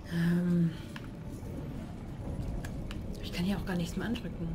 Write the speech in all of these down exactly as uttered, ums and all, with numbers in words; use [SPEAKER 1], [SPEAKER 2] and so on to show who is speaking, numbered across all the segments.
[SPEAKER 1] Ähm ich kann hier auch gar nichts mehr andrücken.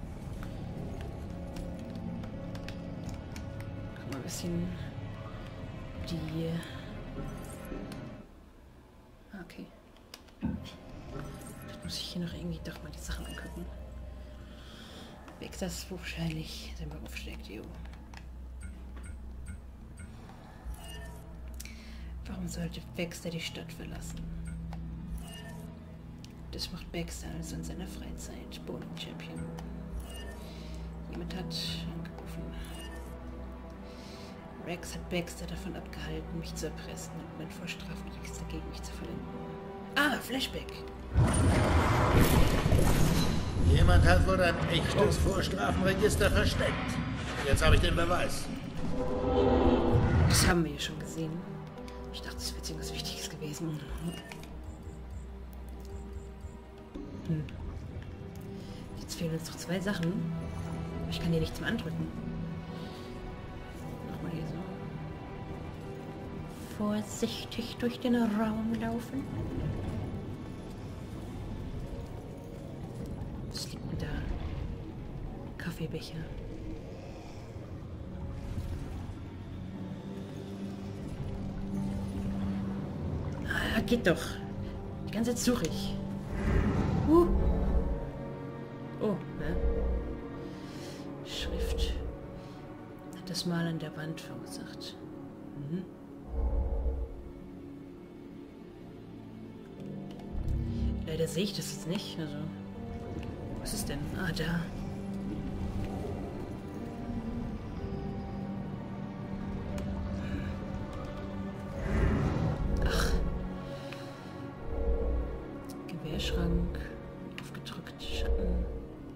[SPEAKER 1] Guck mal ein bisschen die... Okay. Jetzt muss ich hier noch irgendwie doch mal die Sachen angucken. Weg das wahrscheinlich sind wir aufsteckt, jo. Warum sollte Baxter die Stadt verlassen? Das macht Baxter also in seiner Freizeit. Bowling Champion. Jemand hat angerufen. Rex hat Baxter davon abgehalten, mich zu erpressen und mein Vorstrafenregister gegen mich zu verwenden. Ah, Flashback.
[SPEAKER 2] Jemand hat wohl ein echtes Vorstrafenregister versteckt. Jetzt habe ich den Beweis.
[SPEAKER 1] Das haben wir ja schon gesehen. Ich dachte, es wäre irgendwas Wichtiges gewesen. Hm. Jetzt fehlen uns noch zwei Sachen. Ich kann hier nichts mehr andrücken. Nochmal hier so. Vorsichtig durch den Raum laufen. Was liegt denn da? Kaffeebecher. Ah, geht doch. Die ganze Zeit suche ich. Uh. Oh, ne? Schrift. Hat das Mal an der Wand verursacht. Mhm. Leider sehe ich das jetzt nicht. Also, was ist denn? Ah, da. Ach. Gewehrschrank. Aufgedrückt. Schatten.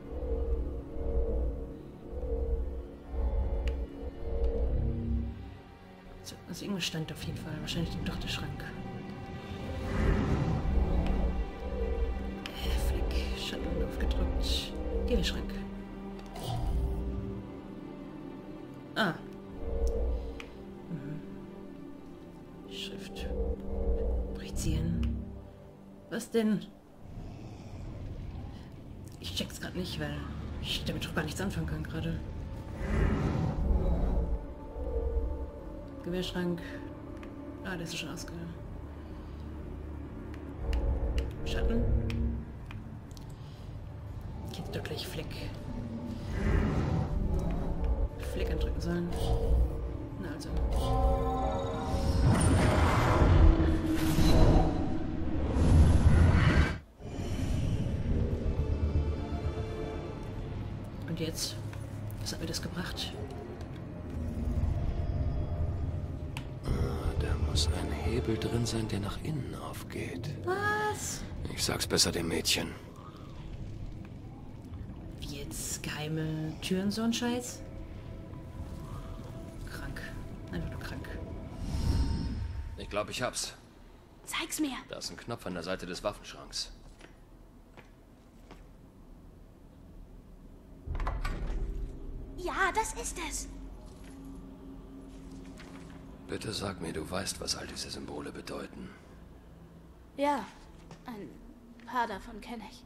[SPEAKER 1] So, also irgendwas stand auf jeden Fall. Wahrscheinlich doch der Schrank. Schatten aufgedrückt. Gewehrschrank. Ah. Mhm. Schrift. Projizieren. Was denn? Ich check's gerade nicht, weil ich damit doch gar nichts anfangen kann gerade. Gewehrschrank. Ah, der ist schon ausgegangen. Schatten. Jetzt doch gleich Fleck. Fleck andrücken sollen. Na also. Und jetzt? Was hat mir das gebracht?
[SPEAKER 3] Da muss ein Hebel drin sein, der nach innen aufgeht.
[SPEAKER 1] Was?
[SPEAKER 3] Ich sag's besser dem Mädchen.
[SPEAKER 1] Geheime Türen, so ein Scheiß? Krank. Einfach nur krank.
[SPEAKER 3] Ich glaube, ich hab's.
[SPEAKER 4] Zeig's mir.
[SPEAKER 3] Da ist ein Knopf an der Seite des Waffenschranks.
[SPEAKER 4] Ja, das ist es.
[SPEAKER 3] Bitte sag mir, du weißt, was all diese Symbole bedeuten.
[SPEAKER 4] Ja, ein paar davon kenne ich.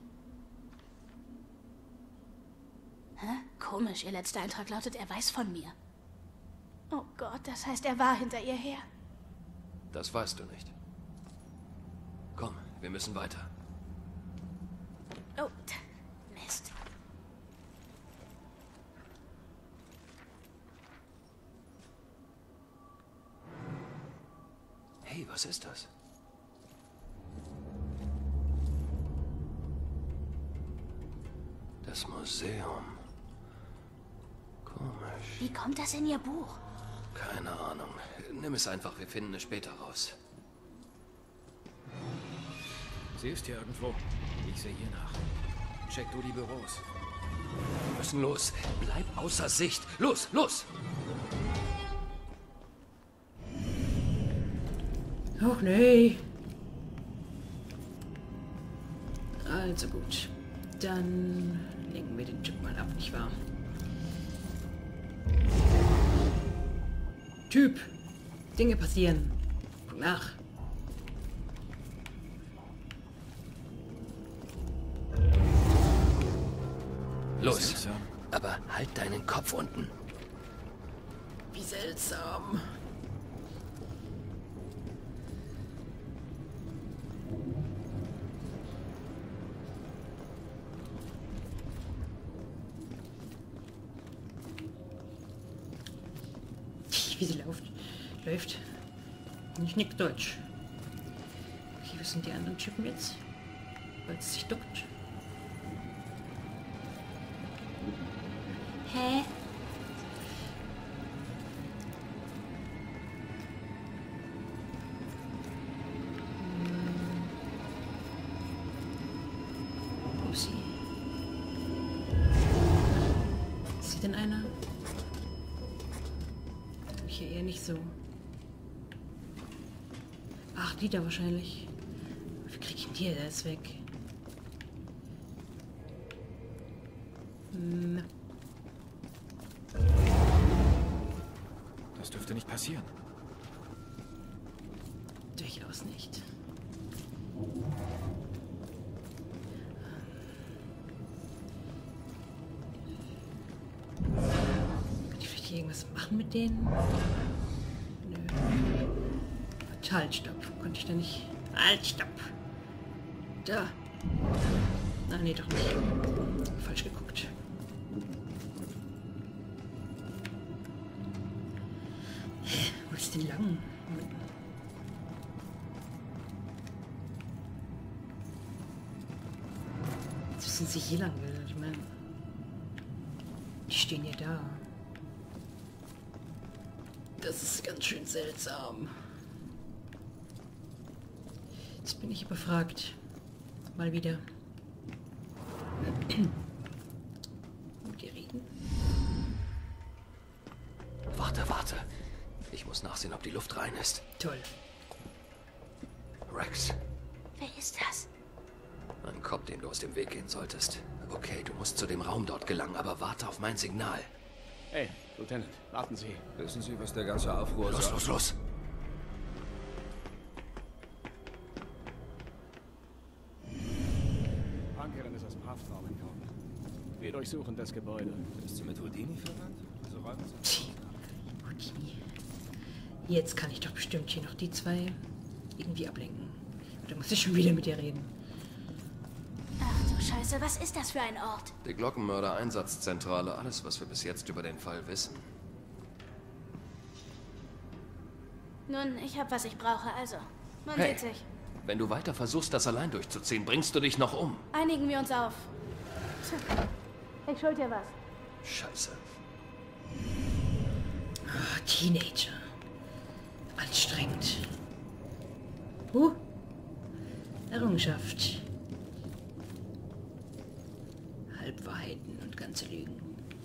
[SPEAKER 4] Hä? Komisch, ihr letzter Eintrag lautet, er weiß von mir. Oh Gott, das heißt, er war hinter ihr her.
[SPEAKER 3] Das weißt du nicht. Komm, wir müssen weiter.
[SPEAKER 4] Oh, Mist.
[SPEAKER 3] Hey, was ist das? Das Museum. Komisch.
[SPEAKER 4] Wie kommt das in ihr Buch?
[SPEAKER 3] Keine Ahnung. Nimm es einfach, wir finden es später raus.
[SPEAKER 5] Sie ist hier irgendwo. Ich sehe hier nach. Check du die Büros.
[SPEAKER 3] Wir müssen los. Bleib außer Sicht. Los, los!
[SPEAKER 1] Och nee. Also gut. Dann lenken wir den Typ mal ab, nicht wahr? Typ! Dinge passieren. Guck nach.
[SPEAKER 3] Los.
[SPEAKER 5] Seltsam.
[SPEAKER 3] Aber halt deinen Kopf unten.
[SPEAKER 1] Wie seltsam. Wie sie läuft. Läuft. Nicht nick Deutsch. Okay, was sind die anderen Typen jetzt? Weil es sich duckt. Hä? Wo ist sie? Ist sie denn einer? Hier eher nicht so. Ach, die da wahrscheinlich. Wie krieg ich denn die? Der ist weg. Hm.
[SPEAKER 5] Das dürfte nicht passieren.
[SPEAKER 1] Durchaus nicht. Kann ich vielleicht hier irgendwas machen mit denen? Nö. Halt, stopp. Konnte ich da nicht... Halt, stopp. Da. Ah, nee, doch nicht. Falsch geguckt. Wo ist denn lang? Jetzt sind sie hier lang will. Ich meine, die stehen ja da. Das ist ganz schön seltsam. Jetzt bin ich überfragt. Mal wieder. Mit dir reden?
[SPEAKER 3] Warte, warte. Ich muss nachsehen, ob die Luft rein ist.
[SPEAKER 1] Toll.
[SPEAKER 3] Rex.
[SPEAKER 4] Wer ist das?
[SPEAKER 3] Ein Kopf, dem du aus dem Weg gehen solltest. Okay, du musst zu dem Raum dort gelangen, aber warte auf mein Signal.
[SPEAKER 6] Hey, Lieutenant, warten Sie.
[SPEAKER 5] Wissen Sie, was der ganze Aufruhr
[SPEAKER 3] Los,
[SPEAKER 5] sagt?
[SPEAKER 3] los, los.
[SPEAKER 6] Ankerin ist aus dem Haftraum entkommen. Wir durchsuchen das Gebäude.
[SPEAKER 5] Ist sie mit Houdini verwandt? Also räumen Sie.
[SPEAKER 1] Houdini. Jetzt kann ich doch bestimmt hier noch die zwei irgendwie ablenken. Da muss ich schon wieder mit dir reden.
[SPEAKER 4] Ach du Scheiße, was ist das für ein Ort?
[SPEAKER 3] Die Glockenmörder-Einsatzzentrale. Alles, was wir bis jetzt über den Fall wissen.
[SPEAKER 4] Nun, ich hab, was ich brauche, also. Man
[SPEAKER 3] Hey.
[SPEAKER 4] sieht sich.
[SPEAKER 3] Wenn du weiter versuchst, das allein durchzuziehen, bringst du dich noch um.
[SPEAKER 4] Einigen wir uns auf. Ich schuld dir was.
[SPEAKER 3] Scheiße.
[SPEAKER 1] Ah, Teenager. Anstrengend. Huh. Errungenschaft. Halbwahrheiten und ganze Lügen.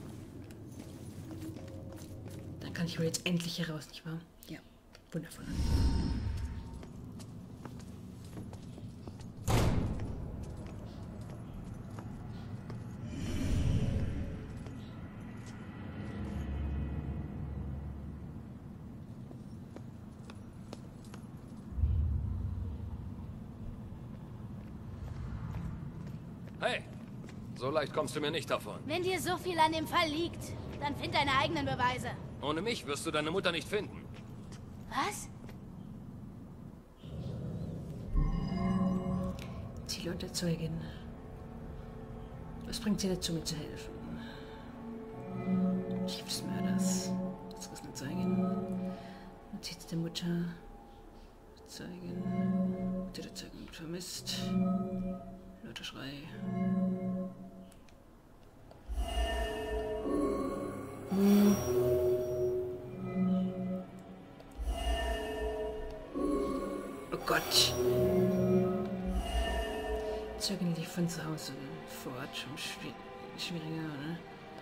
[SPEAKER 1] Dann kann ich wohl jetzt endlich heraus, nicht wahr? Ja, wundervoll.
[SPEAKER 3] Hey, so leicht kommst du mir nicht davon.
[SPEAKER 4] Wenn dir so viel an dem Fall liegt, dann find deine eigenen Beweise.
[SPEAKER 3] Ohne mich wirst du deine Mutter nicht finden.
[SPEAKER 4] Was?
[SPEAKER 1] Ziele und der Zeugin. Was bringt sie dazu, mir zu helfen? Chief des Mörders. Das ist eine Zeugin. Notiz der Mutter. Zeugin. Mutter der Zeugin vermisst. Lauter Schrei. Hm. Oh Gott. Zeugin lief von zu Hause fort. Schon schwi schwieriger, ne?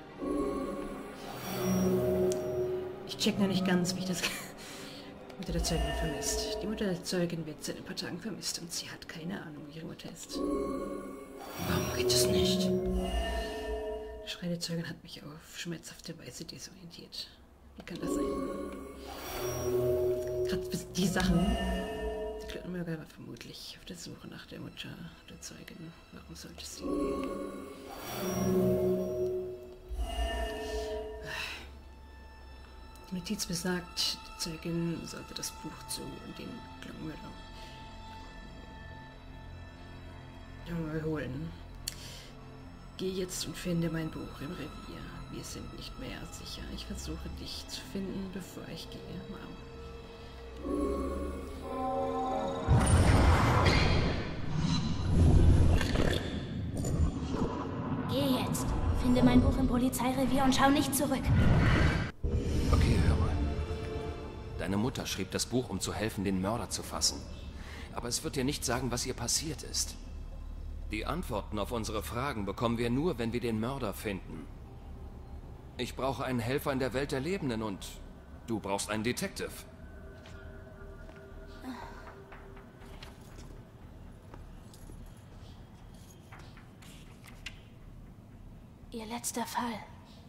[SPEAKER 1] Ich check noch nicht ganz, wie ich das... Mutter der Zeugin wird vermisst. Die Mutter der Zeugin wird seit ein paar Tagen vermisst und sie hat keine Ahnung, wo ihre Mutter ist. Warum geht es nicht? Der Schrei der Zeugin hat mich auf schmerzhafte Weise desorientiert. Wie kann das sein? Gerade die Sachen... Der Glockenmörder war vermutlich auf der Suche nach der Mutter der Zeugin. Warum sollte sie... Die Notiz besagt, die Zeugin sollte das Buch zu den Glockenmörder holen. Geh jetzt und finde mein Buch im Revier. Wir sind nicht mehr sicher. Ich versuche dich zu finden, bevor ich gehe. Wow.
[SPEAKER 4] Geh jetzt. Finde mein Buch im Polizeirevier und schau nicht zurück.
[SPEAKER 3] Okay, hör mal. Deine Mutter schrieb das Buch, um zu helfen, den Mörder zu fassen. Aber es wird dir nicht sagen, was ihr passiert ist. Die Antworten auf unsere Fragen bekommen wir nur, wenn wir den Mörder finden. Ich brauche einen Helfer in der Welt der Lebenden und du brauchst einen Detective.
[SPEAKER 4] Ihr letzter Fall.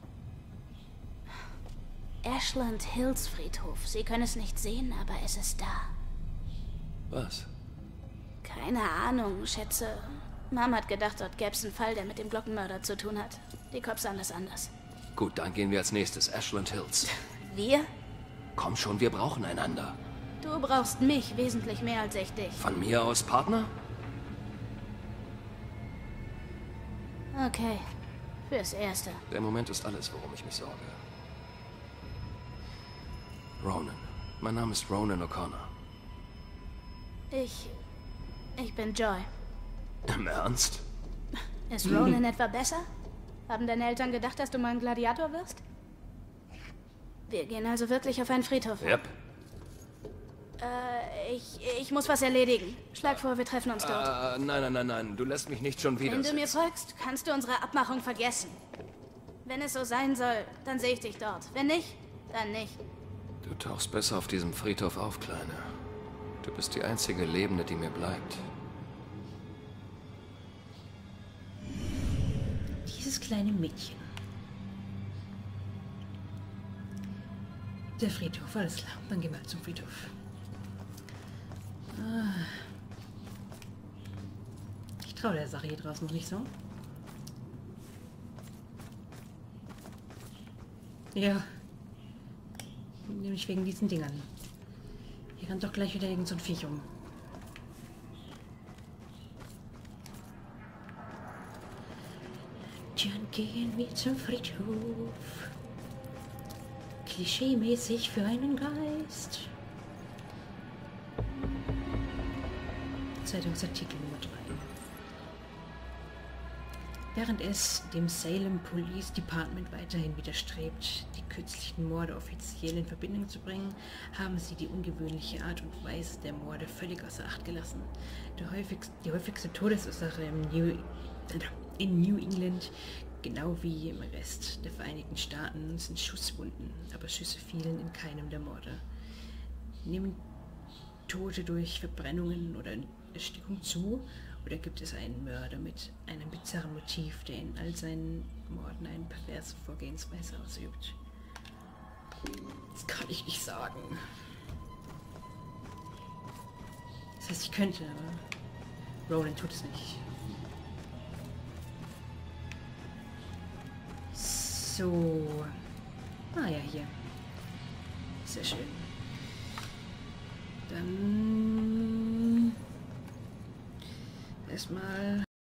[SPEAKER 4] Ashland Hills Friedhof. Sie können es nicht sehen, aber es ist da.
[SPEAKER 3] Was?
[SPEAKER 4] Keine Ahnung, schätze. Mama hat gedacht, dort gäbe es einen Fall, der mit dem Glockenmörder zu tun hat. Die Cops sahen das anders.
[SPEAKER 3] Gut, dann gehen wir als nächstes. Ashland Hills.
[SPEAKER 4] Wir?
[SPEAKER 3] Komm schon, wir brauchen einander.
[SPEAKER 4] Du brauchst mich wesentlich mehr als ich dich.
[SPEAKER 3] Von mir aus Partner?
[SPEAKER 4] Okay, fürs Erste.
[SPEAKER 3] Der Moment ist alles, worum ich mich sorge. Ronan. Mein Name ist Ronan O'Connor.
[SPEAKER 4] Ich... ich bin Joy.
[SPEAKER 3] Im Ernst?
[SPEAKER 4] Ist Ronan etwa besser? Haben deine Eltern gedacht, dass du mal ein Gladiator wirst? Wir gehen also wirklich auf einen Friedhof.
[SPEAKER 3] Yep.
[SPEAKER 4] Äh, ich, ich muss was erledigen. Schlag vor, wir treffen uns dort.
[SPEAKER 3] Äh, nein, nein, nein, nein. Du lässt mich nicht schon wieder.
[SPEAKER 4] Wenn du mir folgst, kannst du unsere Abmachung vergessen. Wenn es so sein soll, dann sehe ich dich dort. Wenn nicht, dann nicht.
[SPEAKER 3] Du tauchst besser auf diesem Friedhof auf, Kleine. Du bist die einzige Lebende, die mir bleibt.
[SPEAKER 1] Dieses kleine Mädchen. Der Friedhof, alles klar. Dann gehen wir zum Friedhof. Ah. Ich traue der Sache hier draußen noch nicht so. Ja. Nämlich wegen diesen Dingern. Hier rennt doch gleich wieder irgend so ein Viech um. Dann gehen wir zum Friedhof. Klischeemäßig für einen Geist. Zeitungsartikel Nummer drei. Während es dem Salem Police Department weiterhin widerstrebt, die kürzlichen Morde offiziell in Verbindung zu bringen, haben sie die ungewöhnliche Art und Weise der Morde völlig außer Acht gelassen. Der häufigst, die häufigste Todesursache im New, in New England, genau wie im Rest der Vereinigten Staaten, sind Schusswunden, aber Schüsse fielen in keinem der Morde. Nehmen Tote durch Verbrennungen oder Erstickung zu? Oder gibt es einen Mörder mit einem bizarren Motiv, der in all seinen Morden eine perverse Vorgehensweise ausübt? Das kann ich nicht sagen. Das heißt, ich könnte, aber Ronan tut es nicht. So. Ah ja, hier. Sehr schön. Dann erstmal